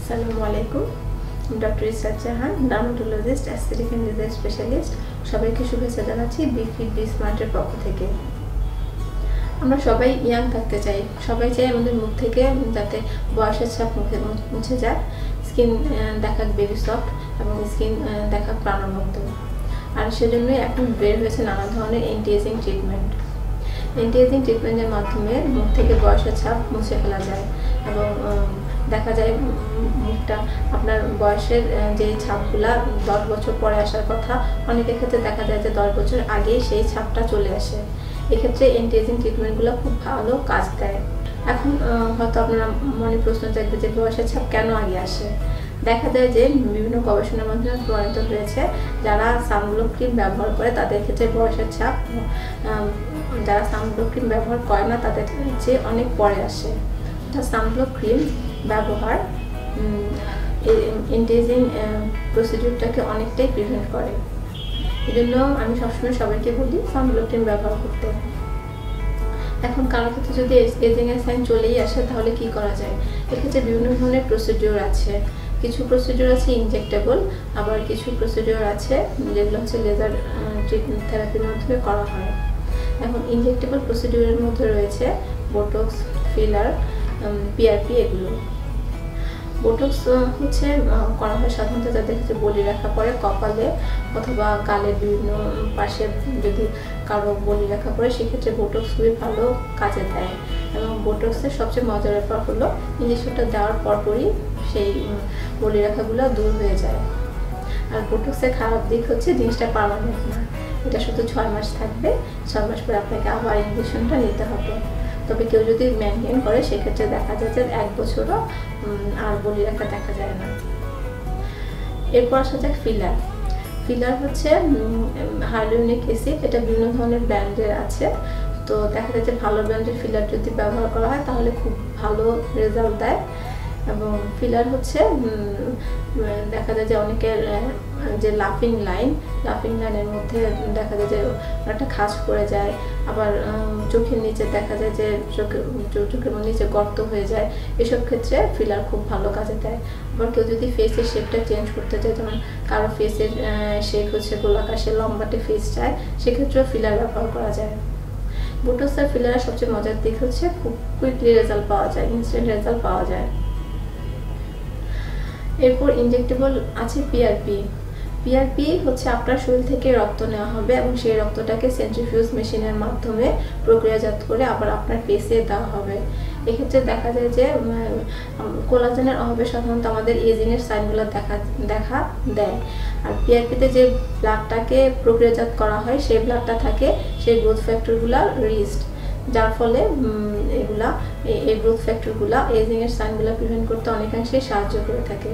আসসালামু আলাইকুম। Doctor Israt Jahan, dermatologist, aesthetic and design specialist. সবাইকে শুভেচ্ছা জানাচ্ছি বি ফিট বি স্মার্টের পক্ষ থেকে। আমরা সবাই ইয়াং থাকতে চাই, সবাই চাই আমাদের মুখ থেকে যাতে বয়সের ছাপ মুখে মুছে যায়, স্কিন দেখাক বেবি সফট এবং স্কিন দেখাক প্রাণবন্ত। আর সেজন্যই এখন বের হয়েছে নানা ধরনের anti aging treatment. Anti aging ট্রিটমেন্টের মাধ্যমে মুখ থেকে বয়সের ছাপ মুছে ফেলা যায় এবং দেখা যায় মুখটা আপনার বয়সের যে ছাপগুলা 10 বছর পরে আসার কথা, অনেকের ক্ষেত্রে দেখা যায় যে 10 বছর আগেই সেই ছাপটা চলে আসে। এক্ষেত্রে অ্যান্টি এজিং ট্রিটমেন্টগুলো খুব ভালো কাজ দেয়। এখন হয়তো আপনারা মনে প্রশ্ন থাকবে যে বয়সের ছাপ কেন আগে আসে। দেখা যায় যে বিভিন্ন গবেষণার মাধ্যমে প্রমাণিত হয়েছে যারা সানব্লক ক্রিম ব্যবহার করে তাদের ক্ষেত্রে বয়সের ছাপ যারা সানব্লক ক্রিম ব্যবহার করে না তাদের চেয়ে অনেক পরে আসে। সানব্লক ক্রিম ব্যবহার অ্যান্টি এজিং প্রসিডিউরটাকে অনেকটাই প্রিভেন্ট করে। এই জন্য আমি সবসময় সবাইকে বলি সানব্লক ক্রিম ব্যবহার করতে। এখন কারোর ক্ষেত্রে যদি এজিং এর সাইন চলেই আসে তাহলে কি করা যায়? এক্ষেত্রে বিভিন্ন ধরনের প্রসিডিউর আছে। কিছু প্রসিডিউর আছে ইনজেক্টেবল, আবার কিছু প্রসিডিউর আছে যেগুলো হচ্ছে লেজার ট্রিটমেন্ট থেরাপির মাধ্যমে করা হয়। এখন ইনজেক্টেবল প্রসিডিউরের মধ্যে রয়েছে বোটক্স, ফিলার, পিআরপি। এগুলো বোটক্স হচ্ছে করা হয় সাধারণত যাদের ক্ষেত্রে বলি রাখা পড়ে কপালে অথবা গালের বিভিন্ন পাশে। যদি কারো বলি রাখা পড়ে সেক্ষেত্রে বোটক্স খুবই ভালো কাজে দেয়। এবং বোটক্সের সবচেয়ে মজার ব্যাপার হলো ইঞ্জেকশনটা দেওয়ার পরপরই সেই বলি রাখাগুলো দূর হয়ে যায়। আর বোটক্সের খারাপ দিক হচ্ছে জিনিসটা পার্মানেন্ট না, এটা শুধু 6 মাস থাকবে। 6 মাস পরে আপনাকে আবার ইঞ্জেকশনটা নিতে হবে। তবে কেউ যদি মেনটেন করে সেক্ষেত্রে দেখা যায় যে 1 বছরও আর বলি রাখা দেখা যায় না। এরপর আসা যাক ফিলার। ফিলার হচ্ছে হাইলোনিক অ্যাসিড, এটা বিভিন্ন ধরনের ব্র্যান্ডের আছে। তো দেখা যায় যে ভালো ব্র্যান্ডের ফিলার যদি ব্যবহার করা হয় তাহলে খুব ভালো রেজাল্ট দেয়। এবং ফিলার হচ্ছে দেখা যায় যে অনেকের যে লাফিং লাইনের মধ্যে দেখা যায় যে একটা খাঁজ পড়ে যায়, আবার চোখের নিচে দেখা যায় যে চোখের নিচে গর্ত হয়ে যায়। এসব ক্ষেত্রে ফিলার খুব ভালো কাজে দেয়। আবার কেউ যদি ফেসের শেপটা চেঞ্জ করতে চায়, যেমন কারো ফেসের শেপ হচ্ছে গোলাকার, সে লম্বাটে ফেস চায়, সেক্ষেত্রেও ফিলার ব্যবহার করা যায়। বোটক্স আর ফিলারের সবচেয়ে মজার দিক হচ্ছে খুব কুইকলি রেজাল্ট পাওয়া যায়, ইনস্ট্যান্ট রেজাল্ট পাওয়া যায়। এরপর ইনজেক্টেবল আছে পিআরপি। পিআরপি হচ্ছে আপনার শরীর থেকে রক্ত নেওয়া হবে এবং সেই রক্তটাকে সেন্ট্রিফিউজ মেশিনের মাধ্যমে প্রক্রিয়াজাত করে আবার আপনার ফেসে দেওয়া হবে। এক্ষেত্রে দেখা যায় যে কোলাজেনের অভাবে সাধারণত আমাদের এজিংয়ের সাইনগুলো দেখা দেয়। আর পিআরপিতে যে ব্লাডটাকে প্রক্রিয়াজাত করা হয় সেই ব্লাডটা থাকে সেই গ্রোথ ফ্যাক্টরগুলো রিচড, যার ফলে এই গ্রোথ ফ্যাক্টরগুলো এজিংয়ের সাইনগুলো প্রিভেন্ট করতে অনেকাংশেই সাহায্য করে থাকে।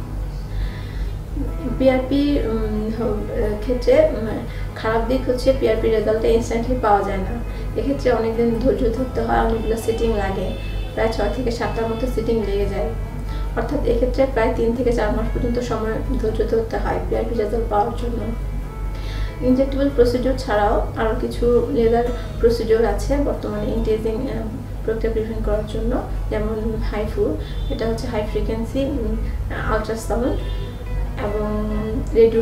পিআরপি ক্ষেত্রে খারাপ দিক হচ্ছে পিআরপি রেজাল্টটা ইনস্ট্যান্টলি পাওয়া যায় না। এক্ষেত্রে অনেকদিন ধৈর্য ধরতে হয়, অনেকগুলো সিটিং লাগে, প্রায় 6 থেকে 7টার মতো সিটিং লেগে যায়। অর্থাৎ এক্ষেত্রে প্রায় 3 থেকে 4 মাস পর্যন্ত সময় ধৈর্য ধরতে হয় পিআরপি রেজাল্ট পাওয়ার জন্য। ইনজেক্টেবল প্রসিডিউর ছাড়াও আরও কিছু লেজার প্রসিডিউর আছে বর্তমানে অ্যান্টি এজিং প্রক্রিয়া প্রিভেন্ট করার জন্য, যেমন হাইফু, এটা হচ্ছে হাই ফ্রিকোয়েন্সি আলট্রাসাউন্ড, এবং রেডিও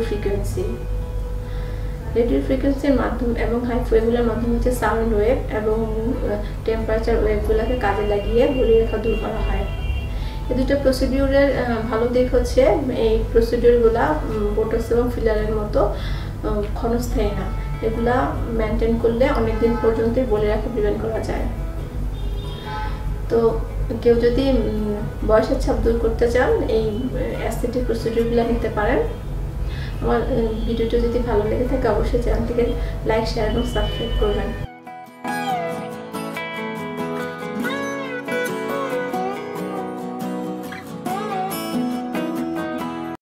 ফ্রিকোয়েন্সির মাধ্যমে এবং হাইফু এগুলোর মাধ্যমে হচ্ছে সাউন্ড ওয়েভ এবং টেম্পারেচার ওয়েভগুলোকে কাজে লাগিয়ে বলি রেখা দূর করা হয়। এই দুটো প্রসিডিউরের ভালো দিক হচ্ছে এই প্রসিডিউরগুলা বোটক্স এবং ফিলারের মতো ক্ষণস্থায়ী না, এগুলা মেনটেন করলে অনেকদিন পর্যন্তই বলে রাখা প্রিভেন্ট করা যায়। তো কেউ যদি বয়সের ছাপ দূর করতে চান এই অ্যাস্থেটিক প্রসিডিউরগুলো নিতে পারেন। আমার ভিডিওটা যদি ভালো লেগে থাকে অবশ্যই চ্যানেলটিকে লাইক, শেয়ার এবং সাবস্ক্রাইব করবেন।